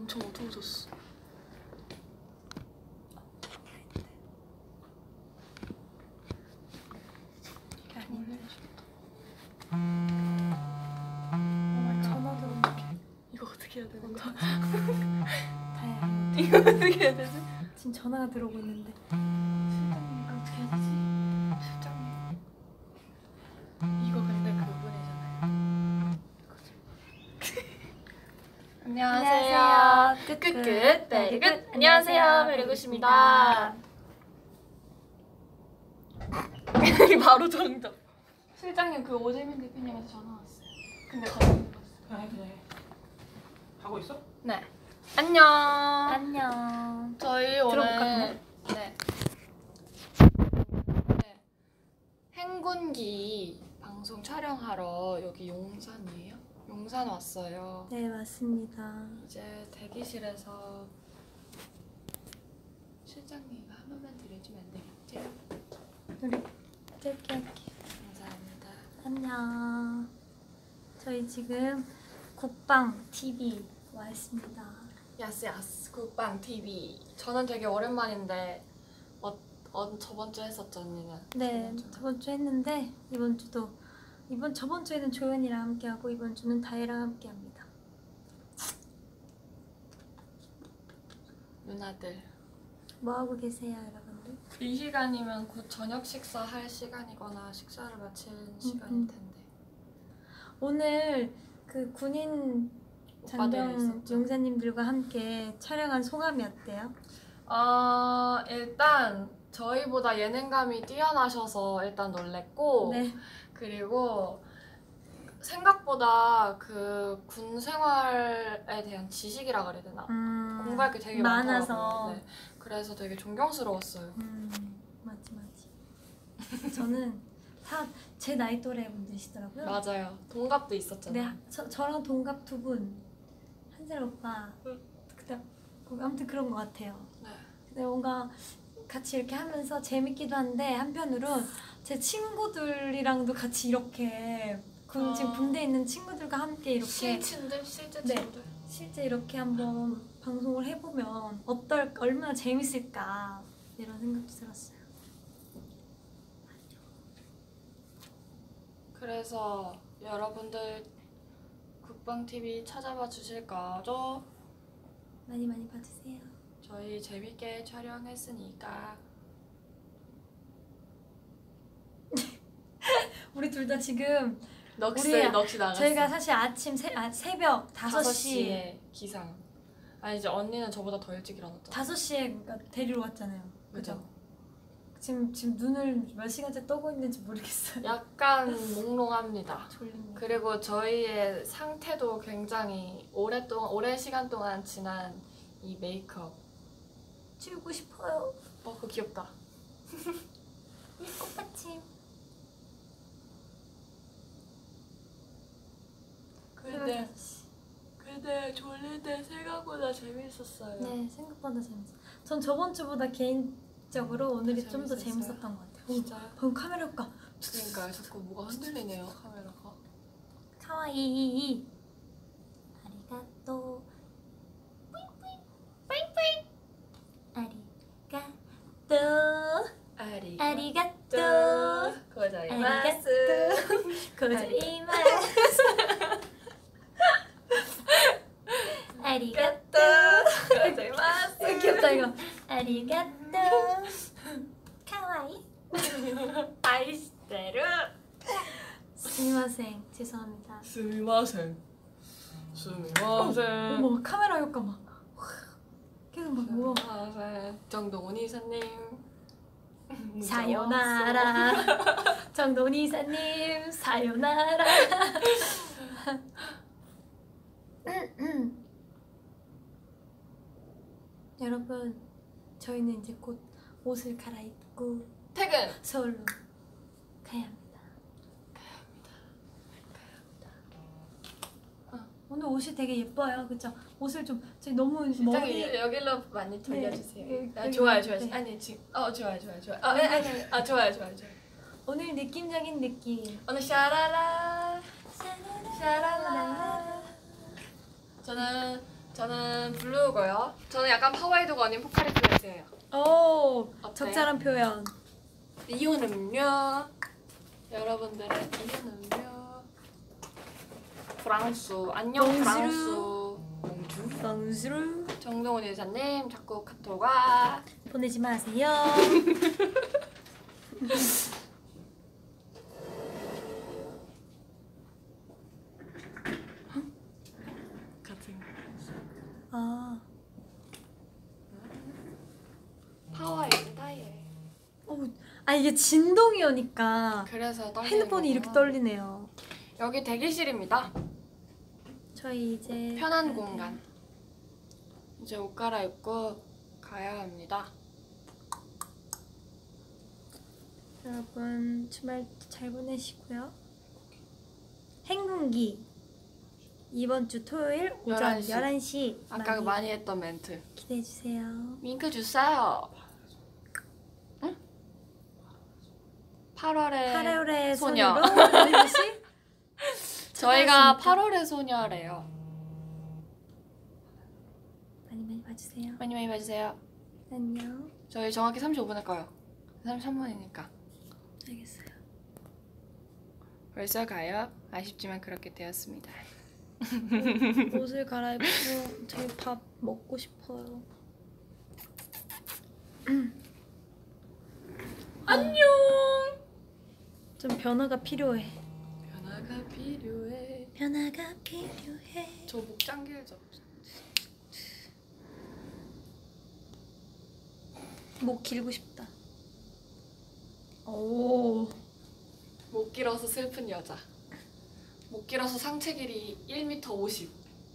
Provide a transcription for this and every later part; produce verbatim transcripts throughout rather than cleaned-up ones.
엄청 어두워졌어. 전화 들어오는 이거 어떻게 해야 되는 거야? 다행이다. 이거 어떻게 해야 되지? 지금 전화가 들어오고 있는데. 실장님 어떻게 해야 되지? 실장님. 이거 근데 그분이잖아요. 안녕하세요. 끝끝 베리굿. 안녕하세요. 베리굿입니다. 바로 정답. 실장님 그 오재민 대표님한테 전화 왔어요. 근데 전화 못 받았어요. 그래 그래. 하고 있어? 네. 안녕. 안녕. 저희 들어볼까, 오늘 네. 네. 행군기 방송 촬영하러 여기 용산이에요? 용산 왔어요. 네, 맞습니다. 이제 대기실에서 실장님 한 번만 들려주면 안 되겠죠? 우리 짧게 할게요. 감사합니다. 안녕. 저희 지금 국방 티비 와 있습니다. 야스 야스 국방 티비. 저는 되게 오랜만인데 어, 어 저번 주에 했었죠 언니는? 네, 저번 주에. 저번 주 했는데 이번 주도 이번 저번 주에는 조연이랑 함께 하고 이번 주는 다혜랑 함께 합니다. 누나들. 뭐 하고 계세요, 여러분들? 이 시간이면 곧 저녁 식사할 시간이거나 식사를 마치는 시간일 음. 텐데. 오늘 그 군인 오빠들 장병 있었죠? 용사님들과 함께 촬영한 소감이 어때요? 어, 일단 저희보다 예능감이 뛰어나셔서 일단 놀랬고 네. 그리고 생각보다 그 군 생활에 대한 지식이라 그래야 되나? 음, 공부할 게 되게 많아서. 많더라고요. 네. 그래서 되게 존경스러웠어요. 음, 맞지 맞지. 저는 다 제 나이 또래 분들이시더라고요. 맞아요. 동갑도 있었잖아요. 네, 저, 저랑 동갑 두 분, 한살 오빠, 그다음 아무튼 그런 것 같아요. 네. 근데 뭔가 같이 이렇게 하면서 재밌기도 한데 한편으론 제 친구들이랑도 같이 이렇게 군, 아. 지금 군대에 있는 친구들과 함께 이렇게 실친들? 실제 네. 친구들? 실제 이렇게 한번 방송을 해보면 어떨 얼마나 재밌을까 이런 생각도 들었어요. 그래서 여러분들 국방티비 찾아봐 주실 거죠? 많이 많이 봐주세요. 저희 재밌게 촬영했으니까. 우리 둘 다 지금 넋이 우리 넋이 나갔어. 저희가 사실 아침 새, 아, 새벽 다섯 다섯 시 시에 기상. 아니 이제 언니는 저보다 더 일찍 일어났죠. 다섯 시에 그러니까 데리러 왔잖아요. 그죠? 그죠? 지금 지금 눈을 몇 시간째 떠고 있는지 모르겠어요. 약간 몽롱합니다. 졸립니다. 그리고 저희의 상태도 굉장히 오랫동안 오랜 시간 동안 지난 이 메이크업. 지우고 싶어요. 어, 그거 귀엽다. 이 꽃받침. 근데 근데 졸릴 때 생각보다 재밌었어요. 네, 생각보다 재밌어요. 전 저번 주보다 개인적으로 오늘이 좀 더 재밌었어요? 재밌었던 것 같아요. 진짜요? 방금 카메라 효과. 그러니까 자꾸 뭐가 흔들리네요 카메라가. 카와이이. 아리가또. 뿌잉뿌잉. 뿌잉뿌잉. 아리가또. 아리 아리가또. 고자이마스. 고자이마스. 아리가또. 고자이마스. 귀엽다 이거. 아리가또. 카와이. 아이시테르. 스미마생. 죄송합니다. 스미마셍. 스미마셍. 어머 카메라 효과 막 계속 막 우와. 스미마셍. 정동훈 이사님. 문자 사요나라. 정돈 이사님 사요나라. 여러분 저희는 이제 곧 옷을 갈아입고 퇴근. 서울로 가야 합니다. 아, 오늘 옷이 되게 예뻐요, 그쵸? 옷을 좀 저희 너무 실장님 머리 여기로 많이 돌려주세요. 네, 아, 여기, 좋아요, 좋아요. 네. 아니 지금 어 좋아요, 좋아요, 좋아요. 아, 아니, 아니, 아니. 아 좋아요, 좋아요, 좋아요. 오늘 느낌적인 느낌. 오늘 샤라라, 샤라라. 저는 저는 블루 적나라한 표현. 이온 음료. 여러분들의 이온 음료. 프랑스. 안녕 봉주르. 프랑스. 봉주. 덩스루 정동훈 의사님 자꾸 카톡 와. 보내지 마세요. 같은 거. 아, 파워입니다 얘. 어, 아 이게 진동이 오니까 그래서 떨리는 핸드폰이 이렇게 거구나. 떨리네요. 여기 대기실입니다. 저희 이제 편한 가야 공간. 이제 옷 갈아입고 가야 합니다. 돼요. 여러분 주말 잘 보내시고요. 행운기 이번 주 토요일 오전 열한 시. 열한 시 아까 많이 많이 했던 멘트. 기대해 주세요. 윙크 주세요. 응? 팔월의 팔월의 소녀. 소녀로 보내주시 저희가 찾아왔습니다. 팔월의 소녀래요. 많이 많이 봐주세요. 많이 많이 봐주세요. 안녕. 저희 정확히 삼십오 분 할 거예요. 삼십삼 분이니까. 알겠어요. 벌써 가요? 아쉽지만 그렇게 되었습니다. 옷을 갈아입고 저희 밥 먹고 싶어요. 안녕. 좀 변화가 필요해. 변화가 필요해. 변화가 필요해. 저 목 잠길죠. 목 길고 싶다. 오. 목 길어서 슬픈 여자. 목 길어서 상체 길이 일 미터 오십.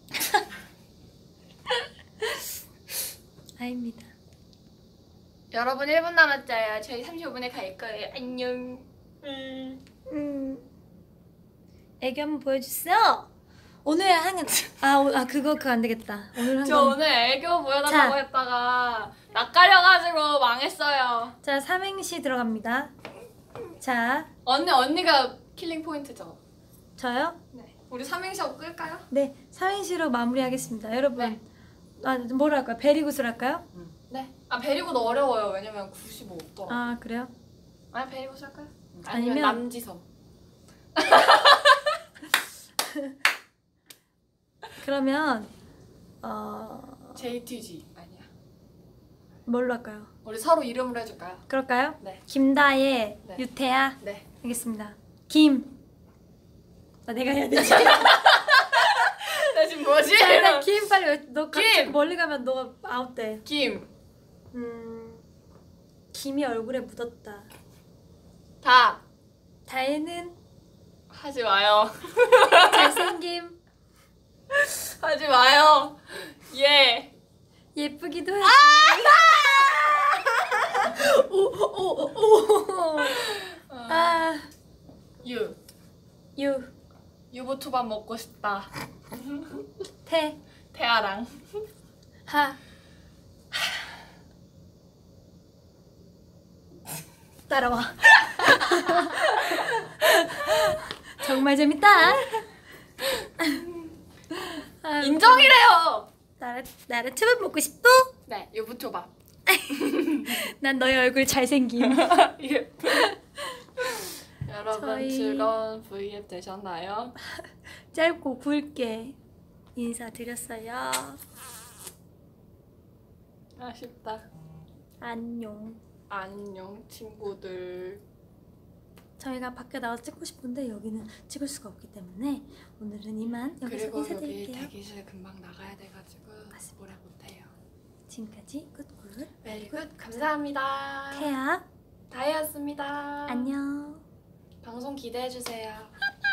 아닙니다. 여러분 일 분 남았어요. 저희 삼십오 분에 갈 거예요. 안녕. 음. 음. 애교 한번 보여주세요. 오늘 한 아, 오- 아 그거 그거 안 되겠다. 오늘 한 저 건. 오늘 애교 보여달라고 자. 했다가 낯가려가지고 망했어요. 자, 삼행시 들어갑니다. 자, 언니 언니가 킬링 포인트죠. 저요? 네. 우리 삼행시하고 끌까요? 네, 삼행시로 마무리하겠습니다. 여러분, 네. 아, 뭐로 할까요? 베리굿을 할까요? 네. 아 베리고도 어려워요. 왜냐면 구십오 없더라고. 아, 그래요? 아 베리고 할까요? 아니면- 아니면 남지섬. 그러면 어 제이티지 아니야. 뭘로 할까요? 우리 서로 이름으로 해줄까요? 그럴까요? 네. 김다혜, 네. 유태야. 네. 알겠습니다. 김. 아, 내가 해야 되지. 나 지금 뭐지? 자, 일단 김 빨리 외- 너 김! 갑자기 멀리 가면 너가 아웃돼. 김. 음, 김이 얼굴에 묻었다. 다. 다혜는 하지 마요. 잘생김. 하지 마요. 예. 예쁘기도 하지. 오오오 오. 아, 유. 유, 유부초밥 먹고 싶다. 태, 태아랑. 하. 따라와. 정말 재밌다. 아, 인정이래요. 나라 나라 초밥 먹고 싶어? 네, 유부초밥. 난 너의 얼굴 잘생김. 예. 여러분 저희- 즐거운 브이앱 되셨나요? 짧고 굵게 인사드렸어요. 아쉽다. 안녕. 안녕 친구들. 저희가 밖에 나가서 찍고 싶은데 여기는 찍을 수가 없기 때문에 오늘은 이만 여기서 그리고 여기 인사드릴게요. 대기실 금방 나가야 돼가지고 맞습니다. 오래 못해요. 지금까지 굿굿 베리굿 감사합니다. 태야 다혜였습니다. 안녕. 방송 기대해주세요.